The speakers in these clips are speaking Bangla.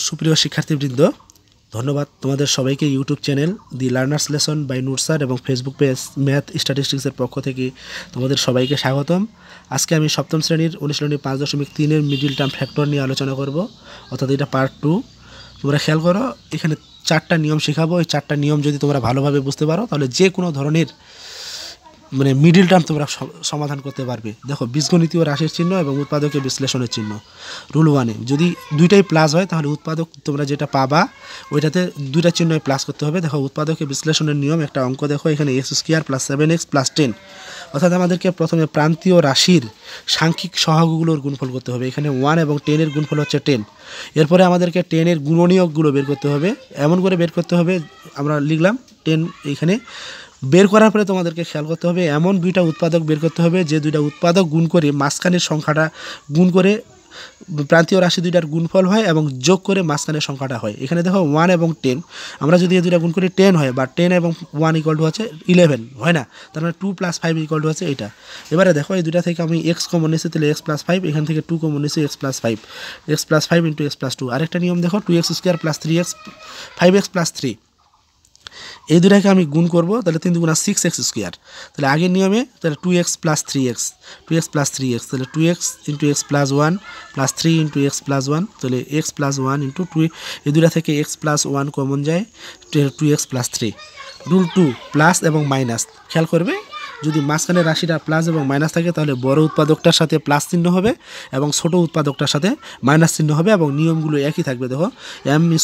সুপ্রিয় শিক্ষার্থীবৃন্দ, ধন্যবাদ তোমাদের সবাইকে YouTube channel the learners lesson by নুট স্যার এবং ফেসবুক পেজ ম্যাথ স্ট্যাটিস্টিক্সের পক্ষ থেকে তোমাদের সবাইকে স্বাগতম। আজকে আমি সপ্তম শ্রেণীর অনুশীলনী 5.3-এর মিডিল টার্ম ফ্যাক্টর নিয়ে আলোচনা করব, অর্থাৎ এটা পার্ট 2। তোমরা খেয়াল করো, এখানে 4টা নিয়ম শেখাবো। এই 4টা নিয়ম যদি তোমরা ভালোভাবে বুঝতে পারো তাহলে যে কোনো ধরনের মিডিল টার্ম তোমরা সমাধান করতে পারবে। দেখো, বীজগণিতীয় রাশির চিহ্ন এবং উৎপাদকের বিশ্লেষণের চিহ্ন। রুল 1-এ যদি দুইটাই প্লাস হয় তাহলে উৎপাদক তোমরা যেটা পাবা ওইটাতে দুইটা চিহ্নই প্লাস করতে হবে। দেখো, উৎপাদকের বিশ্লেষণের নিয়ম, একটা অঙ্ক দেখো এখানে x² + 7x + 10, অর্থাৎ আমাদেরকে প্রথমে প্রান্তীয় রাশির সাংখ্যিক সহগগুলোর গুণফল করতে হবে। এখানে 1 এবং 10-এর গুণফল হচ্ছে 10। এরপরে আমাদেরকে 10-এর গুণনীয়কগুলো বের করতে হবে। এমন করে বের করতে হবে, আমরা লিখলাম 10 এইখানে। বের করার পরে তোমাদেরকে খেয়াল করতে হবে এমন দুইটা উৎপাদক বের করতে হবে যে দুইটা উৎপাদক গুণ করে মাঝখানের সংখ্যাটা গুণ করে প্রান্তীয় রাশি দুইটার গুণফল হয় এবং যোগ করে মাঝখানের সংখ্যাটা হয়। এখানে দেখো 1 এবং 10, আমরা যদি এই দুইটা গুণ করি 10 হয়, বা 10 এবং 1 = হচ্ছে 11 হয় না, তার মানে 2 + 5 = হচ্ছে এটা। এবারে দেখো, এই দুইটা থেকে আমি x কমন নিয়েছি, তাহলে x + 5, এখান থেকে 2 কমন নিয়েছি, x + 5, x + 5 × x + 2। আরেকটা নিয়ম দেখো, 2x² + 3x 5x + 3, এই দুটাকে আমি গুণ করব, তাহলে 3 × 2 = 6x²। তাহলে আগের নিয়মে তাহলে 2x + 3x, 2x + 3x, তাহলে 2x × x + 1 + 3 × x + 1, তাহলে x + 1 × 2, এই দুটা থেকে x + 1 কমন যায়, 2x + 3। রুল 2, প্লাস এবং মাইনাস। খেয়াল করবে, যদি মাঝখানে রাশিটা প্লাস এবং মাইনাস থাকে তাহলে বড় উৎপাদকটার সাথে প্লাস চিহ্ন হবে এবং ছোট উৎপাদকটার সাথে মাইনাস চিহ্ন হবে, এবং নিয়মগুলো একই থাকবে। দেখো, m²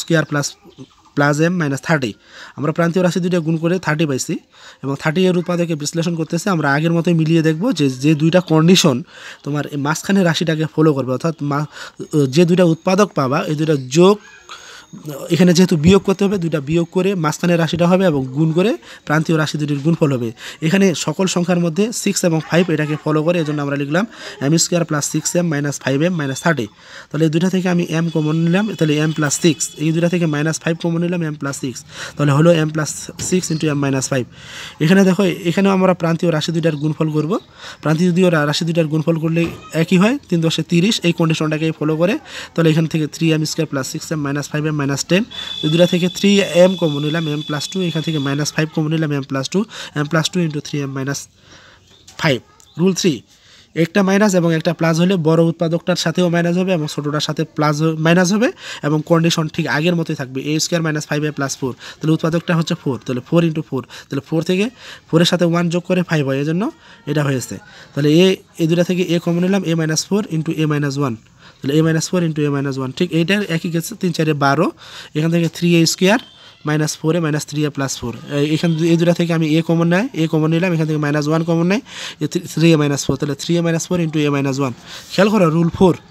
+ m - 30, আমরা প্রান্তীয় রাশি দুইটা গুণ করে 30 পাইছি এবং 30 এর উৎপাদকে বিশ্লেষণ করতেছে। আমরা আগের মতোই মিলিয়ে দেখব যে দুইটা কন্ডিশন তোমার মাঝখানে রাশিটাকে ফলো করবে, অর্থাৎ যে দুইটা উৎপাদক পাবা এই দুইটা যোগ, এখানে যেহেতু বিয়োগ করতে হবে, দুইটা বিয়োগ করে মাঝখানে রাশিটা হবে এবং গুণ করে প্রান্তীয় রাশি দুটির গুণফল হবে। এখানে সকল সংখ্যার মধ্যে 6 এবং 5 এটাকে ফলো করে, এজন্য আমরা লিখলাম m² + 6m - 5m - 30। তাহলে এই দুইটা থেকে আমি m কমন নিলাম, তাহলে m + 6, এই দুইটা থেকে -5 কমন নিলাম, m + 6, তাহলে হলো m + 6 × m - 5। এখানে দেখো, এখানেও আমরা প্রান্তীয় রাশি দুইটার গুণফল করব। প্রান্তীয় রাশি দুইটার গুণফল করলে একই হয়, 3 × 10 = 30, এই কন্ডিশনটাকে ফলো করে। তাহলে এখান থেকে 3m² + 6m - 5m - 10, এই দুটা থেকে 3m কমন নিলাম, m + 2, এখান থেকে -5 কমন নিলাম, m + 2, m + 2 × 3m - 5। রুল 3, একটা মাইনাস এবং একটা প্লাস হলে বড় উৎপাদকটার সাথেও মাইনাস হবে এবং ছোটটার সাথে প্লাস মাইনাস হবে, এবং কন্ডিশন ঠিক আগের মতোই থাকবে, a² - 5a + 4, তাহলে উৎপাদকটা হচ্ছে 4, তাহলে 4 × 4, তাহলে 4 থেকে 4 এর সাথে 1 যোগ করে 5 হয়, এজন্য এটা হয়েছে। তাহলে এই দুটা থেকে a কমন নিলাম, a - 4 × a - 1, তাহলে a - 4 × a - 1, ঠিক এইটার একই গেছে, 3 × 4 = 12, এখান থেকে 3a² - 4a - 3a + 4, এখান এই দুটা থেকে আমি a কমন নিলাম, এখান থেকে -1 কমন নেয়, 3a - 4, তাহলে 3a - 4 × a - 1। খেয়াল করো, রুল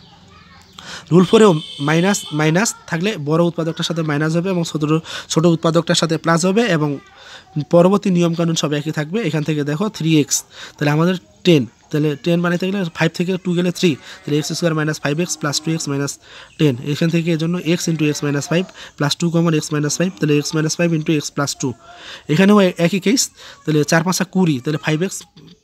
4এও মাইনাস থাকলে বড় উৎপাদকটার সাথে মাইনাস হবে এবং ছোট উৎপাদকটার সাথে প্লাস হবে, এবং পরবর্তী নিয়মকানুন সব একই থাকবে। এখান থেকে দেখো 3x, তাহলে আমাদের 10, তাহলে 10 বানাইতে গেলে 5 থেকে 2 গেলে 3, তাহলে x² - 5x + 2x - 10, এখান থেকে এজন্য x × x - 5 + 2 কমন, x - 5, তাহলে x - 5 × x + 2, এখানেও একই কেস, তাহলে 4 × 5 = 20, তাহলে 5x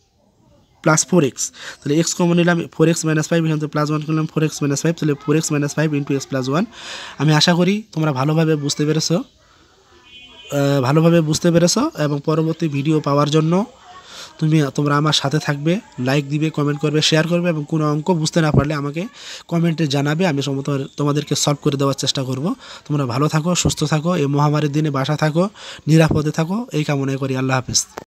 + 4x, তাহলে x কমন নিলাম, 4x - 5, এখান থেকে +1 করলাম, 4x - 5, তাহলে 4x - 5 × x + 1। আমি আশা করি তোমরা ভালোভাবে বুঝতে পেরেছো এবং পরবর্তী ভিডিও পাওয়ার জন্য তোমরা আমার সাথে থাকবে, লাইক দিবে, কমেন্ট করবে, শেয়ার করবে, এবং কোনো অঙ্ক বুঝতে না পারলে আমাকে কমেন্টে জানাবে, আমি তোমাদেরকে সলভ করে দেওয়ার চেষ্টা করব। তোমরা ভালো থাকো, সুস্থ থাকো, এই মহামারীর দিনে বাসা থাকো, নিরাপদে থাকো, এই কামনাই করি। আল্লাহ হাফেজ।